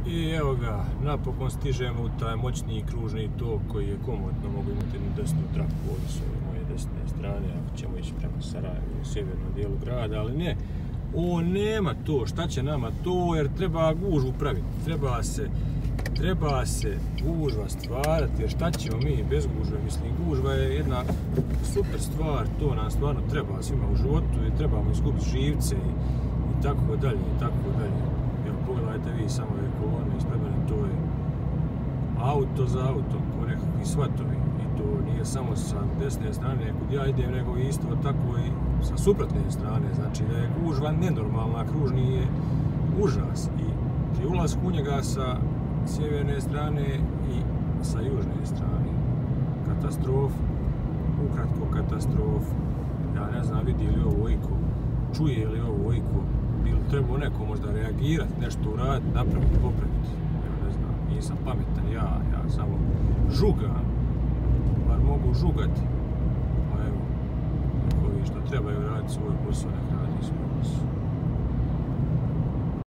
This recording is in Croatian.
I evo ga, napokon stižemo u taj moćni kružni tok koji je komotno, mogu imati jednu desnu traku ovdje s ove moje desne strane, ako ćemo ići prema Sarajevu u sjevernom dijelu grada, ali ne, on nema to, šta će nama to, jer treba gužvu praviti, treba se gužva stvarati, jer šta ćemo mi bez gužve, mislim, gužva je jedna super stvar, to nam stvarno treba svima u životu i trebamo izgubiti živce i tako dalje, i tako dalje. Evo, pogledajte vi samo ove kolone ispred mene, to je auto za autom, ko nekakvi svatovi, i to nije samo sa desne strane kud ja idem, nego isto tako i sa suprotne strane, znači da je gužva nenormalna, kružni je užas i pri ulasku u njega sa sjeverne strane i sa južne strane. Katastrofa, ukratko katastrofa. Ja ne znam vidi li ovo iko, čuje li ovo iko, bi li trebao neko možda reagirati, nešto uraditi, napraviti, popraviti. Ja ne znam, nisam pametan ja samo žugam, bar mogu žugati. Pa evo, ovi što trebaju raditi svoj posao, nek radi svoj posao.